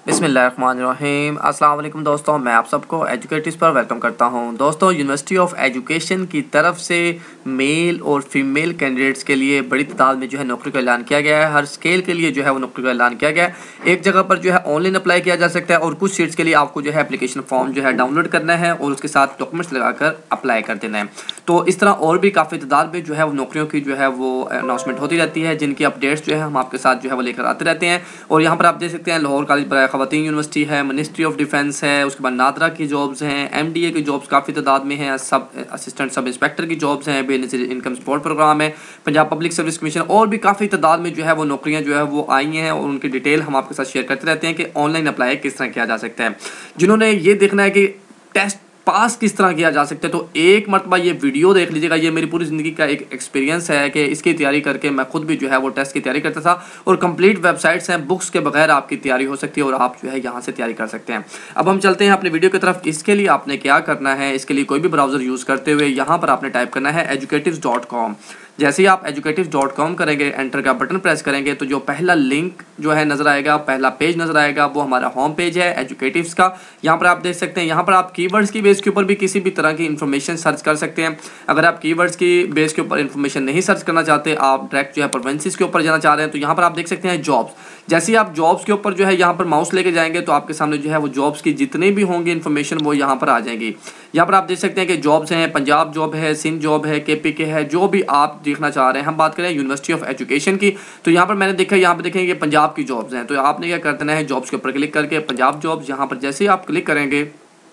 बिस्मिल्लाहिर्रहमानिर्रहीम। अस्सलाम वालेकुम दोस्तों, मैं आप सबको एजुकेटिव्स पर वेलकम करता हूं। दोस्तों, यूनिवर्सिटी ऑफ एजुकेशन की तरफ से मेल और फीमेल कैंडिडेट्स के लिए बड़ी तादाद में जो है नौकरी का ऐलान किया गया है। हर स्केल के लिए जो है वो नौकरी का ऐलान किया गया है। एक जगह पर जो है ऑनलाइन अप्लाई किया जा सकता है और कुछ सीट्स के लिए आपको जो है एप्लीकेशन फॉर्म जो है डाउनलोड करना है और उसके साथ डॉक्यूमेंट्स लगाकर अप्लाई कर देना है। तो इस तरह और भी काफ़ी तादाद में जो है वो नौकरियों की जो है वो अनाउंसमेंट होती रहती है, जिनकी अपडेट्स जो है हम आपके साथ जो है वो लेकर आते रहते हैं। और यहाँ पर आप देख सकते हैं लाहौर कॉलेज बराए ख़वातीन यूनिवर्सिटी है, मिनिस्ट्री ऑफ डिफेंस है, उसके बाद नादरा की जॉब्स हैं, MDA की जॉब्स काफ़ी तादाद में हैं, सब असिस्टेंट सब इंस्पेक्टर की जॉब्स हैं, बेनिफिट इनकम सपोर्ट प्रोग्राम है, पंजाब पब्लिक सर्विस कमीशन और भी काफ़ी तादाद में जो है वो नौकरियाँ जो है वो आई हैं और उनकी डिटेल हम आपके साथ शेयर करते रहते हैं कि ऑनलाइन अप्लाई किस तरह किया जा सकता है। जिन्होंने ये देखना है कि टेस्ट पास किस तरह किया जा सकता है, तो एक मरतबा ये वीडियो देख लीजिएगा। ये मेरी पूरी ज़िंदगी का एक एक्सपीरियंस है कि इसकी तैयारी करके मैं खुद भी जो है वो टेस्ट की तैयारी करता था और कंप्लीट वेबसाइट्स हैं, बुक्स के बगैर आपकी तैयारी हो सकती है और आप जो है यहाँ से तैयारी कर सकते हैं। अब हम चलते हैं अपने वीडियो की तरफ। इसके लिए आपने क्या करना है, इसके लिए कोई भी ब्राउज़र यूज़ करते हुए यहाँ पर आपने टाइप करना है educatives.com। जैसे ही आप educatives.com करेंगे, एंटर का बटन प्रेस करेंगे तो जो पहला लिंक जो है नज़र आएगा, पहला पेज नज़र आएगा, वो हमारा होम पेज है एजुकेटिव्स का। यहाँ पर आप देख सकते हैं, यहाँ पर आप कीवर्ड्स की बेस के ऊपर भी किसी भी तरह की इन्फॉर्मेशन सर्च कर सकते हैं। अगर आप कीवर्ड्स की बेस के ऊपर इन्फॉर्मेशन नहीं सर्च करना चाहते, आप डायरेक्ट जो है प्रोवेंसीज के ऊपर जाना चाह रहे हैं, तो यहाँ पर आप देख सकते हैं जॉब्स। जैसे ही आप जॉब्स के ऊपर जो है यहाँ पर माउस लेके जाएंगे तो आपके सामने जो है वो जॉब्स की जितनी भी होंगी इन्फॉर्मेशन वो यहाँ पर आ जाएंगी। यहाँ पर आप देख सकते हैं कि जॉब्स हैं, पंजाब जॉब है, सिंध जॉब है, KPK है, जो भी आप देखना चाह रहे हैं। हम बात करें यूनिवर्सिटी ऑफ एजुकेशन की, तो यहाँ पर मैंने देखा, यहाँ पर देखेंगे कि पंजाब की जॉब्स हैं, तो आपने क्या कर देना है, जॉब्स के ऊपर क्लिक करके पंजाब जॉब्स, यहाँ पर जैसे ही आप क्लिक करेंगे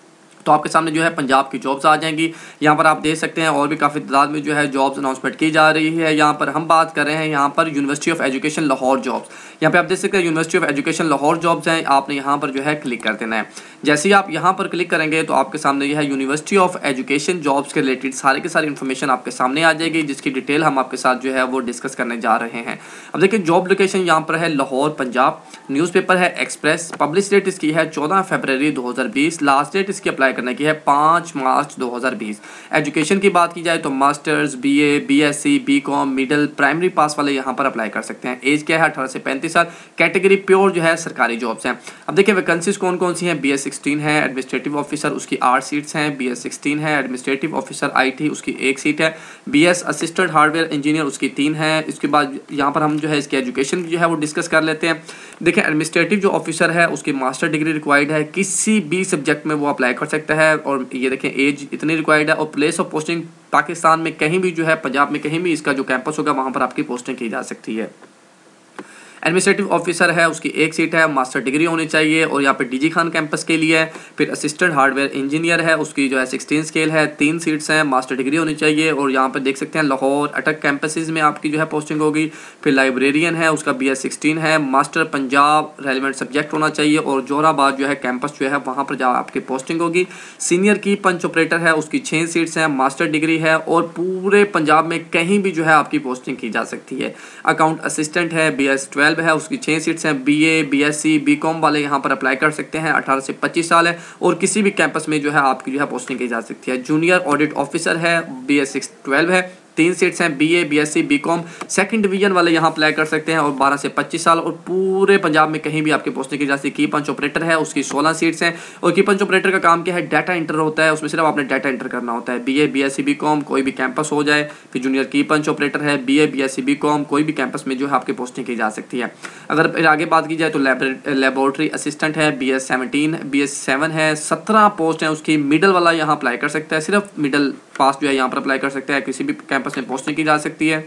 तो आपके सामने जो है पंजाब की जॉब्स आ जाएंगी। यहाँ पर आप देख सकते हैं और भी काफ़ी तादाद में जो है जॉब्स अनाउंसमेंट की जा रही है। यहाँ पर हम बात कर रहे हैं यहाँ पर University of Education Lahore jobs. यहाँ पे आप देख सकते हैं University of Education Lahore jobs हैं, आपने यहाँ पर जो है क्लिक कर देना है। जैसे ही आप यहाँ पर क्लिक करेंगे तो आपके सामने जो है यूनिवर्सिटी ऑफ एजुकेशन जॉब्स के रिलेटेड सारे के सारी इन्फॉर्मेशन आपके सामने आ जाएगी, जिसकी डिटेल हम आपके साथ जो है वो डिस्कस करने जा रहे हैं। अब देखिए, जॉब लोकेशन यहाँ पर है लाहौर पंजाब, न्यूज़पेपर है एक्सप्रेस, पब्लिश डेट इसकी है 14 फरवरी 2020, लास्ट डेट इसकी अप्लाई करने की है 5 मार्च 2020। एजुकेशन की बात की जाए तो masters, BA, BSc, BCom, middle, primary pass वाले यहाँ पर अप्लाई कर सकते हैं। एज क्या है, 18 से 35 साल। कैटेगरी प्योर जो है सरकारी जॉब्स हैं। अब देखिए वैकेंसीज कौन कौन सी हैं। BS16 है एडमिनिस्ट्रेटिव ऑफिसर, उसकी 8 सीट्स हैं। BS16 है एडमिनिस्ट्रेटिव ऑफिसर IT, उसकी 1 सीट है। BS असिस्टेंट हार्डवेयर इंजीनियर, उसकी 3 है। इसके बाद यहाँ पर हम जो है इसकी एजुकेशन जो है वो डिस्कस कर लेते हैं। देखिए, एडमिनिस्ट्रेटिव जो ऑफिसर है उसकी मास्टर डिग्री रिक्वायर्ड है, किसी भी सब्जेक्ट में वो अप्लाई कर सकता है। और ये देखें, एज इतनी रिक्वायर्ड है और प्लेस ऑफ पोस्टिंग पाकिस्तान में कहीं भी जो है, पंजाब में कहीं भी इसका जो कैंपस होगा वहाँ पर आपकी पोस्टिंग की जा सकती है। एडमिनिस्ट्रेटिव ऑफिसर है, उसकी 1 सीट है, मास्टर डिग्री होनी चाहिए और यहाँ पे DG खान कैंपस के लिए है। फिर असिस्टेंट हार्डवेयर इंजीनियर है, उसकी जो है 16 स्केल है, 3 सीट्स हैं, मास्टर डिग्री होनी चाहिए और यहाँ पे देख सकते हैं लाहौर अटक कैंपसेस में आपकी जो है पोस्टिंग होगी। फिर लाइब्रेरियन है, उसका BS16 है, मास्टर पंजाब रेलिवेंट सब्जेक्ट होना चाहिए और जोराबाद जो है कैंपस जो है वहाँ पर जहाँ आपकी पोस्टिंग होगी। सीनियर की पंच ऑपरेटर है, उसकी 6 सीट्स हैं, मास्टर डिग्री है और पूरे पंजाब में कहीं भी जो है आपकी पोस्टिंग की जा सकती है। अकाउंट असिस्टेंट है, BS12 है, उसकी 6 सीट्स हैं। BA, BSc, BCom वाले यहाँ पर अप्लाई कर सकते हैं, 18 से 25 साल है और किसी भी कैंपस में जो है आपकी जो है पोस्टिंग की जा सकती है। जूनियर ऑडिट ऑफिसर है, BS612 है, 3 सीट्स हैं। BA, BSc, BCom second division वाले यहाँ अप्लाई कर सकते हैं और 12 से 25 साल और पूरे पंजाब में कहीं भी आपकी पोस्टिंग की जा सकती है। की पंच ऑपरेटर है, उसकी 16 सीट्स हैं और की पंच ऑपरेटर का काम क्या है, डाटा एंटर होता है, उसमें सिर्फ आपने डाटा एंटर करना होता है। BA, BSc, BCom कोई भी कैंपस हो जाए। फिर जूनियर की पंच ऑपरेटर है, BA, BSc, BCom कोई भी कैंपस में जो है आपकी पोस्टिंग की जा सकती है। अगर फिर आगे बात की जाए तो लेबोरेटरी असिस्टेंट है, BS17, BS7 है, 17 पोस्ट हैं उसकी। मिडल वाला यहाँ अप्लाई कर सकता है, सिर्फ मिडल पास जो है यहाँ पर अप्लाई कर सकता है, किसी भी कैंपस में पोस्टिंग की जा सकती है।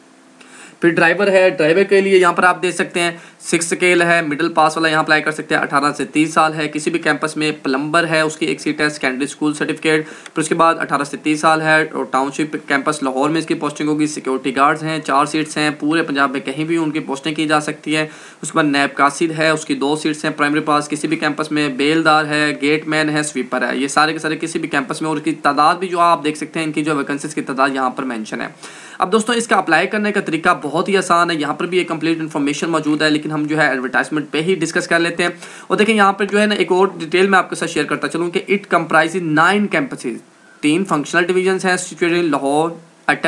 फिर ड्राइवर है, ड्राइवर के लिए यहाँ पर आप देख सकते हैं 6 स्केल है, मिडिल पास वाला यहाँ अप्लाई कर सकते हैं, 18 से 30 साल है, किसी भी कैंपस में। प्लम्बर है, उसकी 1 सीट है, सेकेंडरी स्कूल सर्टिफिकेट। फिर उसके बाद 18 से 30 साल है और टाउनशिप कैंपस लाहौर में इसकी पोस्टिंग होगी। सिक्योरिटी गार्ड्स हैं, 4 सीट्स हैं, पूरे पंजाब में कहीं भी उनकी पोस्टिंग की जा सकती है। उसके बाद नैब कासिद है, उसकी 2 सीट्स हैं, प्राइमरी पास, किसी भी कैंपस में। बेलदार है, गेटमैन है, स्वीपर है, ये सारे के सारे किसी भी कैंपस में और इसकी तादाद भी जो आप देख सकते हैं, इनकी जो वैकेंसीज की तादाद यहाँ पर मेंशन है। अब दोस्तों, इसका अप्लाई करने का तरीका बहुत ही आसान है, यहाँ पर भी एक कंप्लीट इन्फॉर्मेशन मौजूद है, लेकिन हम जो है एडवर्टाइजमेंट पे ही डिस्कस कर लेते हैं। और देखें यहाँ पर जो है ना, एक और डिटेल मैं आपके साथ शेयर करता चलूँ कि it comprise 9 campuses, 3 functional division हैं सिचुएटेड इन लाहौर, अटक,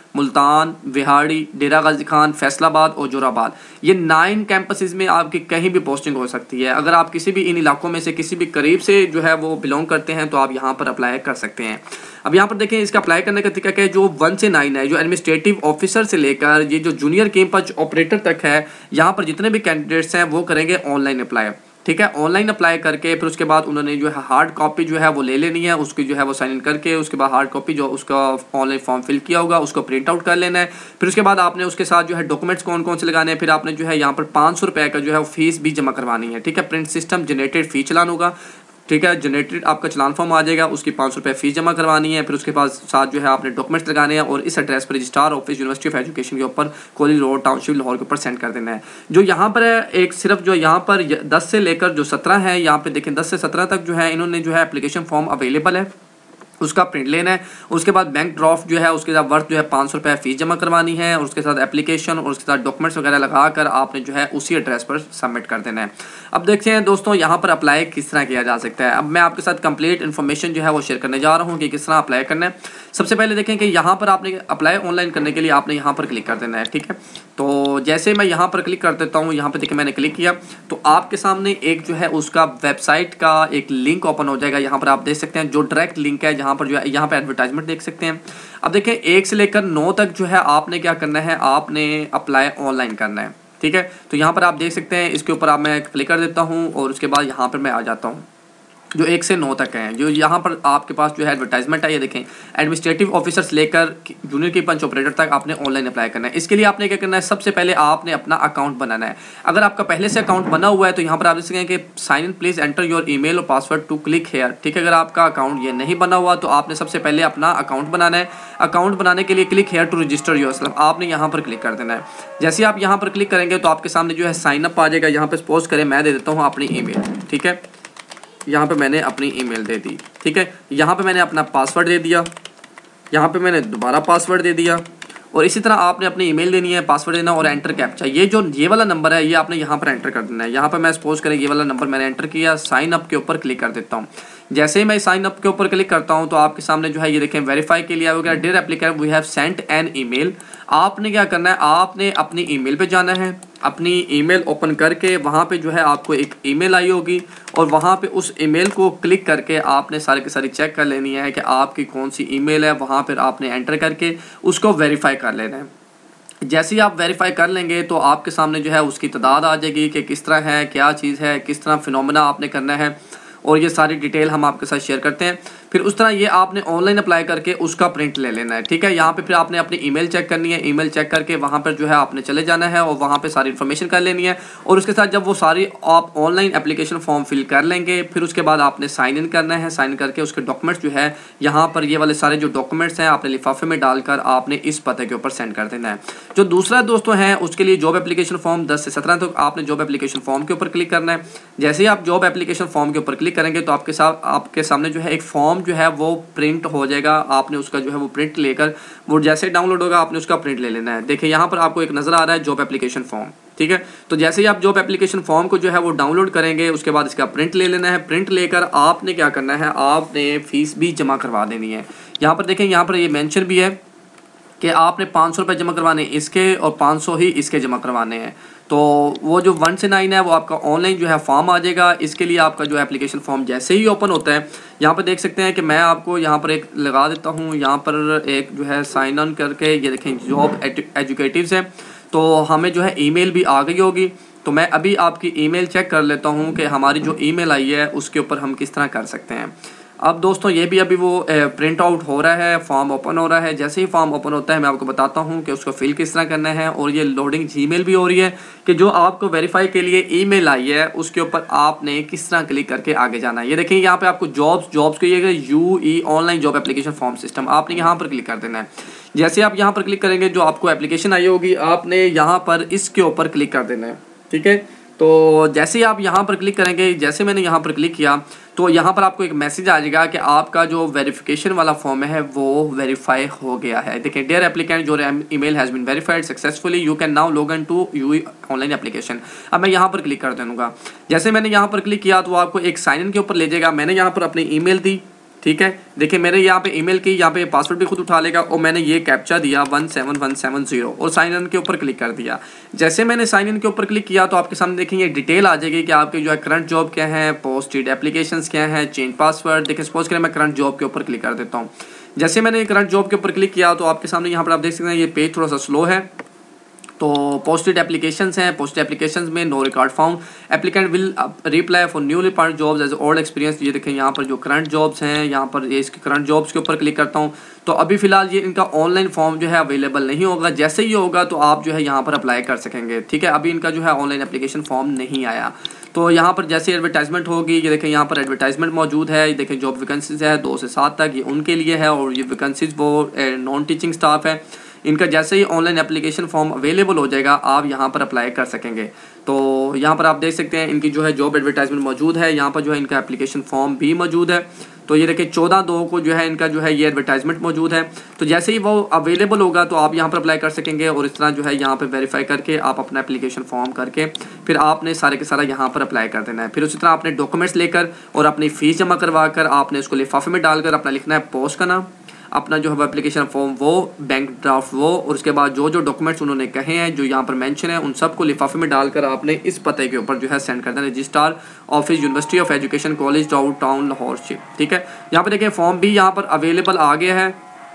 मुल्तान, विहाड़ी, डेरा गाजी खान, फैसलाबाद और जोराबाद, ये 9 कैंपसेस में आपकी कहीं भी पोस्टिंग हो सकती है। अगर आप किसी भी इन इलाकों में से किसी भी करीब से जो है वो बिलोंग करते हैं तो आप यहाँ पर अप्लाई कर सकते हैं। अब यहाँ पर देखें इसका अप्लाई करने का तरीका क्या है। जो 1 से 9 है, जो एडमिनिस्ट्रेटिव ऑफिसर से लेकर ये जो जूनियर कैंपस ऑपरेटर तक है, यहाँ पर जितने भी कैंडिडेट्स हैं वो करेंगे ऑनलाइन अप्लाई। ठीक है, ऑनलाइन अप्लाई करके फिर उसके बाद उन्होंने जो है हार्ड कॉपी जो है वो ले लेनी है, उसकी जो है वो साइन इन करके उसके बाद हार्ड कॉपी जो उसका ऑनलाइन फॉर्म फिल किया होगा उसको प्रिंट आउट कर लेना है। फिर उसके बाद आपने उसके साथ जो है डॉक्यूमेंट्स कौन कौन से लगाने हैं। फिर आपने जो है यहाँ पर 500 रुपये का जो है वो फीस भी जमा करवानी है। ठीक है, print system generated fee challan होगा। ठीक है, जनरेटेड आपका चलान फॉर्म आ जाएगा, उसकी 500 रुपये फीस जमा करवानी है। फिर उसके बाद साथ जो है आपने डॉक्यूमेंट्स लगाने हैं और इस एड्रेस पर registrar office university of Education के ऊपर कॉलेज रोड टाउनशिप लाहौर के ऊपर सेंड कर देना है। जो यहाँ पर है एक सिर्फ जो यहाँ पर 10 से लेकर जो 17 है, यहाँ पे देखें 10 से 17 तक जो है इन्होंने जो है एप्लीकेशन फॉर्म अवेलेबल है, उसका प्रिंट लेना है। उसके बाद बैंक ड्राफ्ट जो है उसके साथ वर्थ जो है 500 रुपये फीस जमा करवानी है और उसके साथ एप्लीकेशन और उसके साथ डॉक्यूमेंट्स वगैरह लगाकर आपने जो है उसी एड्रेस पर सबमिट कर देना है। अब देखते हैं दोस्तों यहाँ पर अप्लाई किस तरह किया जा सकता है। अब मैं आपके साथ कंप्लीट इन्फॉर्मेशन जो है वो शेयर करने जा रहा हूँ कि किस तरह अप्लाई करना है। सबसे पहले देखें कि यहाँ पर आपने अप्लाई ऑनलाइन करने के लिए आपने यहाँ पर क्लिक कर देना है। ठीक है, तो जैसे मैं यहाँ पर क्लिक कर देता हूँ, यहाँ पर देखिए मैंने क्लिक किया तो आपके सामने एक जो है उसका वेबसाइट का एक लिंक ओपन हो जाएगा। यहाँ पर आप देख सकते हैं जो डायरेक्ट लिंक है, जहाँ पर जो है यहाँ पर एडवर्टाइजमेंट देख सकते हैं। अब देखें 1 से लेकर 9 तक जो है आपने क्या करना है, आपने अप्लाई ऑनलाइन करना है। ठीक है, तो यहाँ पर आप देख सकते हैं, इसके ऊपर आप मैं क्लिक कर देता हूँ और उसके बाद यहाँ पर मैं आ जाता हूँ जो 1 से 9 तक हैं। जो यहाँ पर आपके पास जो है एडवर्टाइजमेंट है, ये देखें एडमिनिस्ट्रेटिव ऑफिसर से लेकर जूनियर की पंच ऑपरेटर तक आपने ऑनलाइन अप्लाई करना है। इसके लिए आपने क्या करना है, सबसे पहले आपने अपना अकाउंट बनाना है। अगर आपका पहले से अकाउंट बना हुआ है तो यहाँ पर आप देख सकते हैं कि sign in please enter your email और पासवर्ड टू क्लिक हेयर। ठीक है, अगर आपका अकाउंट ये नहीं बना हुआ तो आपने सबसे पहले अपना अकाउंट बनाना है। अकाउंट बनाने के लिए click here to register yourself, आपने यहाँ पर क्लिक कर देना है। जैसे आप यहाँ पर क्लिक करेंगे तो आपके सामने जो है साइन अप आ जाएगा। यहाँ पर सपोज करें मैं दे देता हूँ अपनी ईमेल। ठीक है, यहाँ पे मैंने अपनी ईमेल दे दी। ठीक है, यहाँ पे मैंने अपना पासवर्ड दे दिया, यहाँ पे मैंने दोबारा पासवर्ड दे दिया और इसी तरह आपने अपनी ईमेल देनी है, पासवर्ड देना और एंटर कैप्चा। ये वाला नंबर है ये आपने यहाँ पर एंटर कर देना है। यहाँ पर मैं सपोज करें ये वाला नंबर मैंने एंटर किया, साइन अप के ऊपर क्लिक कर देता हूँ। जैसे ही मैं साइन अप के ऊपर क्लिक करता हूँ तो आपके सामने जो है ये देखें वेरीफाई के लिए आएगा, dear applicant we have sent an email. आपने क्या करना है, आपने अपनी ईमेल पे जाना है, अपनी ईमेल ओपन करके वहाँ पे जो है आपको एक ईमेल आई होगी और वहाँ पे उस ईमेल को क्लिक करके आपने सारी की सारी चेक कर लेनी है कि आपकी कौन सी ईमेल है। वहाँ पर आपने एंटर करके उसको वेरीफाई कर लेना है। जैसे ही आप वेरीफाई कर लेंगे तो आपके सामने जो है उसकी तादाद आ जाएगी कि किस तरह है, क्या चीज़ है, किस तरह फिनोमेना आपने करना है और ये सारी डिटेल हम आपके साथ शेयर करते हैं। फिर उस तरह ये आपने ऑनलाइन अप्लाई करके उसका प्रिंट ले लेना है। ठीक है, यहाँ पे फिर आपने अपनी ईमेल चेक करनी है। ईमेल चेक करके वहाँ पर जो है आपने चले जाना है और वहाँ पे सारी इन्फॉर्मेशन कर लेनी है और उसके साथ जब वो सारी आप ऑनलाइन एप्लीकेशन फॉर्म फिल कर लेंगे फिर उसके बाद आपने साइन इन करना है। साइन करके उसके डॉक्यूमेंट्स जो है यहाँ पर ये वाले सारे जो डॉक्यूमेंट्स हैं आपने लिफाफे में डालकर आपने इस पते के ऊपर सेंड कर देना है। जो दूसरा दोस्तों है उसके लिए जॉब एप्लीकेशन फॉर्म 10 से 17 तक आपने जॉब एप्लीकेशन फॉर्म के ऊपर क्लिक करना है। जैसे ही आप जॉब एप्लीकेशन फॉर्म के ऊपर क्लिक करेंगे तो आपके सामने जो है एक फॉर्म जो है वो प्रिंट हो जाएगा। आपने उसका जो है वो प्रिंट लेकर वो जैसे डाउनलोड होगा आपने उसका प्रिंट ले लेना है। देखिए यहाँ पर आपको एक नज़र आ रहा है जॉब एप्लीकेशन फॉर्म। ठीक है, तो जैसे ही आप जॉब एप्लीकेशन फॉर्म को जो है वो डाउनलोड करेंगे उसके बाद इसका प्रिंट ले लेना है। प्रिंट लेकर आपने क्या करना है, आपने फीस भी जमा करवा देनी है। यहाँ पर देखें, यहाँ पर ये मेंशन भी है कि आपने 500 रुपये जमा करवाने इसके और 500 ही इसके जमा करवाने हैं। तो वो जो 1 से 9 है वो आपका ऑनलाइन जो है फॉर्म आ जाएगा। इसके लिए आपका जो एप्लीकेशन फॉर्म जैसे ही ओपन होता है यहाँ पर देख सकते हैं कि मैं आपको यहाँ पर एक लगा देता हूँ। यहाँ पर एक जो है साइन ऑन करके ये देखें जॉब एजुकेटिव्स है, तो हमें जो है ईमेल भी आ गई होगी। तो मैं अभी आपकी ईमेल चेक कर लेता हूँ कि हमारी जो ईमेल आई है उसके ऊपर हम किस तरह कर सकते हैं। अब दोस्तों ये भी अभी वो प्रिंट आउट हो रहा है, फॉर्म ओपन हो रहा है। जैसे ही फॉर्म ओपन होता है मैं आपको बताता हूँ कि उसको फिल किस तरह करना है। और ये लोडिंग जीमेल भी हो रही है कि जो आपको वेरीफाई के लिए ईमेल आई है उसके ऊपर आपने किस तरह क्लिक करके आगे जाना है। ये देखिए यहाँ पे आपको जॉब्स को ये UE online job application form system, आपने यहाँ पर क्लिक कर देना है। जैसे आप यहाँ पर क्लिक करेंगे जो आपको एप्लीकेशन आई होगी आपने यहाँ पर इसके ऊपर क्लिक कर देना है। ठीक है, तो जैसे ही आप यहाँ पर क्लिक करेंगे, जैसे मैंने यहाँ पर क्लिक किया तो यहाँ पर आपको एक मैसेज आ जाएगा कि आपका जो वेरिफिकेशन वाला फॉर्म है वो वेरीफाई हो गया है। देखिए dear applicant your email has been verified successfully, you can now log in to UE online application. अब मैं यहाँ पर क्लिक कर दूँगा। जैसे मैंने यहाँ पर क्लिक किया तो आपको एक साइन इन के ऊपर ले जाएगा। मैंने यहाँ पर अपनी ईमेल दी, ठीक है, देखिए मेरे यहाँ पे ईमेल की यहाँ पे पासवर्ड भी खुद उठा लेगा और मैंने ये कैप्चा दिया 17170 और साइन इन के ऊपर क्लिक कर दिया। जैसे मैंने साइन इन के ऊपर क्लिक किया तो आपके सामने देखेंगे डिटेल आ जाएगी कि आपके जो है करंट जॉब क्या है, पोस्टेड एप्लीकेशंस क्या है, चेंज पासवर्ड। देखिए सपोज करें मैं करंट जॉब के ऊपर क्लिक कर देता हूँ। जैसे मैंने करंट जॉब के ऊपर क्लिक किया तो आपके सामने यहाँ पर आप देख सकते हैं ये पेज थोड़ा सा स्लो है। तो पोस्टेड एप्लीकेशंस हैं, पोस्टेड एप्लीकेशंस में no record found, applicant will reply for newly part jobs age old experience. ये देखें यहाँ पर जो करंट जॉब्स हैं, यहाँ पर ये इसके करंट जॉब्स के ऊपर क्लिक करता हूँ तो अभी फिलहाल ये इनका ऑनलाइन फॉर्म जो है अवेलेबल नहीं होगा। जैसे ही होगा तो आप जो है यहाँ पर अप्लाई कर सकेंगे। ठीक है, अभी इनका जो है ऑनलाइन एप्लीकेशन फॉर्म नहीं आया। तो यहाँ पर जैसे एडवर्टाइजमेंट होगी, ये देखें यहाँ पर एडवर्टाइजमेंट मौजूद है। ये देखें जॉब वैकेंसीज है 2 से 7 तक, ये उनके लिए है और ये वैकेंसीज वो नॉन टीचिंग स्टाफ है। इनका जैसे ही ऑनलाइन एप्लीकेशन फॉर्म अवेलेबल हो जाएगा आप यहाँ पर अप्लाई कर सकेंगे। तो यहाँ पर आप देख सकते हैं इनकी जो है जॉब एडवर्टाइजमेंट मौजूद है, यहाँ पर जो है इनका एप्लीकेशन फॉर्म भी मौजूद है। तो ये देखिए 14/2 को जो है इनका जो है ये एडवर्टाइजमेंट मौजूद है। तो जैसे ही वो अवेलेबल होगा तो आप यहाँ पर अप्लाई कर सकेंगे और इस तरह जो है यहाँ पर वेरीफाई करके आप अपना एप्लीकेशन फॉर्म करके फिर आपने सारे के सारा यहाँ पर अप्लाई कर देना है। फिर उसी तरह आपने डॉक्यूमेंट्स लेकर और अपनी फ़ीस जमा करवा कर आपने उसको लिफाफे में डालकर अपना लिखना है पोस्ट का नाम, अपना जो है एप्लीकेशन फॉर्म वो, बैंक ड्राफ्ट वो, और उसके बाद जो जो डॉक्यूमेंट्स उन्होंने कहे हैं जो यहाँ पर मेंशन है उन सबको लिफाफे में डालकर आपने इस पते के ऊपर जो है सेंड कर देना, registrar office university of education college town Lahore ship. ठीक है, यहाँ पर देखिए फॉर्म भी यहाँ पर अवेलेबल आ गया है।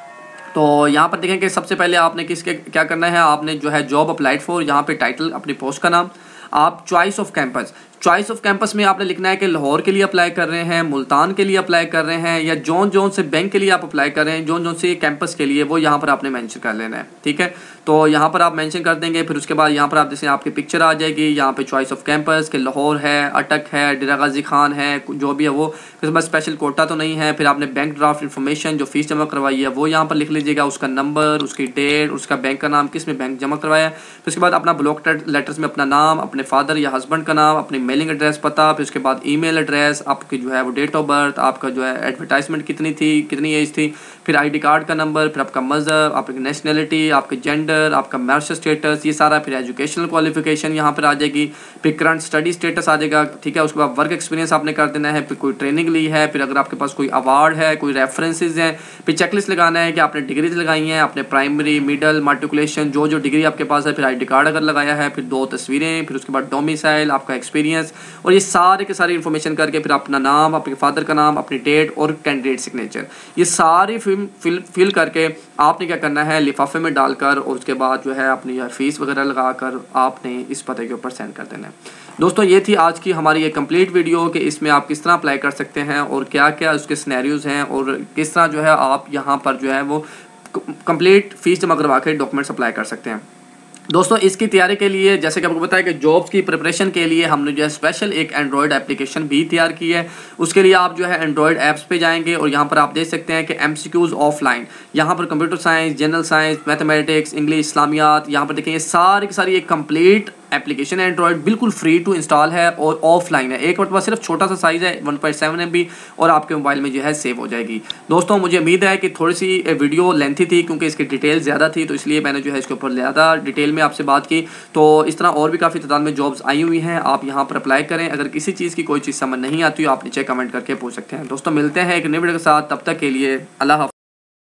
तो यहाँ पर देखें कि सबसे पहले आपने किसके क्या करना है, आपने जो है जॉब अप्लाइड फॉर, यहाँ पे टाइटल अपनी पोस्ट का नाम, आप choice of campus, choice of campus में आपने लिखना है कि लाहौर के लिए अप्लाई कर रहे हैं, मुल्तान के लिए अप्लाई कर रहे हैं, या जौन जौन से बैंक के लिए आप अप्लाई कर रहे हैं, जौन जौन से कैंपस के लिए, वो यहाँ पर आपने मेंशन कर लेना है। ठीक है, तो यहाँ पर आप मेंशन कर देंगे। फिर उसके बाद यहाँ पर आप जैसे आपकी पिक्चर आ जाएगी, यहाँ पे चॉइस ऑफ कैंपस के लाहौर है, अटक है, डेरा गाजी खान है, जो भी है वो। फिर बस स्पेशल कोटा तो नहीं है। फिर आपने बैंक ड्राफ्ट इन्फॉर्मेशन जो फीस जमा करवाई है वो यहाँ पर लिख लीजिएगा, उसका नंबर, उसकी डेट, उसका बैंक का नाम, किस में बैंक जमा करवाया। फिर उसके बाद अपना ब्लॉक लेटर्स में अपना नाम, अपने फादर या हस्बैंड का नाम, अपनी मेलिंग एड्रेस पता, फिर उसके बाद ईमेल एड्रेस, आपकी जो है वो डेट ऑफ बर्थ, आपका जो है एडवर्टाइजमेंट कितनी थी, कितनी एज थी, फिर आईडी कार्ड का नंबर, फिर आपका मज़हब, आपकी नेशनलिटी, आपके जेंडर, आपका मैरिज स्टेटस, ये सारा। फिर एजुकेशनल क्वालिफिकेशन यहाँ पर आ जाएगी। फिर करंट स्टडी स्टेटस आ जाएगा। ठीक है, उसके बाद वर्क एक्सपीरियंस आपने कर देना है, फिर कोई ट्रेनिंग ली है, फिर अगर आपके पास कोई अवार्ड है, कोई रेफरेंसेज हैं, फिर चेकलिस्ट लगाना है कि आपने डिग्रीज लगाई हैं, आपने प्राइमरी, मिडल, माट्रिकुलेशन, जो जो डिग्री आपके पास है, फिर आईडी कार्ड अगर लगाया है, फिर 2 तस्वीरें, फिर उसके बाद डोमिसाइल, आपका एक्सपीरियंस, और ये सारे के सारे इन्फॉर्मेशन करके फिर अपना नाम, अपने फादर का नाम, अपनी डेट और कैंडिडेट सिग्नेचर, ये सारी फिल करके आपने क्या करना है, लिफाफे में डालकर और उसके बाद जो है अपनी फीस वगैरह लगाकर आपने इस पते के ऊपर सेंड कर देना है। दोस्तों ये थी आज की हमारी ये कंप्लीट वीडियो कि इसमें आप किस तरह अप्लाई कर सकते हैं और क्या क्या उसके सिनेरियोज हैं और किस तरह जो है आप यहाँ पर जो है वो कंप्लीट फीस जमा करवा के डॉक्यूमेंट्स अप्लाई कर सकते हैं। दोस्तों इसकी तैयारी के लिए जैसे कि आपको बताया कि जॉब्स की प्रिपरेशन के लिए हमने जो है स्पेशल एक एंड्रॉयड एप्लीकेशन भी तैयार की है। उसके लिए आप जो है एंड्रॉयड ऐप्स पे जाएंगे और यहाँ पर आप देख सकते हैं कि MCQs ऑफलाइन, यहाँ पर computer science, general science, mathematics, English, इस्लामियात, यहाँ पर देखें ये सारी की सारी एक कंप्लीट एप्लीकेशन एंड्रॉयड बिल्कुल फ्री टू इंस्टॉल है और ऑफलाइन है। एक मतलब सिर्फ छोटा सा साइज़ है 1.7 MB और आपके मोबाइल में जो है सेव हो जाएगी। दोस्तों मुझे उम्मीद है कि थोड़ी सी वीडियो लेंथी थी क्योंकि इसकी डिटेल ज़्यादा थी, तो इसलिए मैंने जो है इसके ऊपर ज़्यादा डिटेल में आपसे बात की। तो इस तरह और भी काफ़ी तादाद में जॉब्स आई हुई हैं, आप यहाँ पर अप्लाई करें। अगर किसी चीज़ की कोई चीज़ समझ नहीं आती हो आप नीचे कमेंट करके पूछ सकते हैं। दोस्तों मिलते हैं एक नई वीडियो के साथ, तब तक के लिए अल्लाह हाफ़िज़।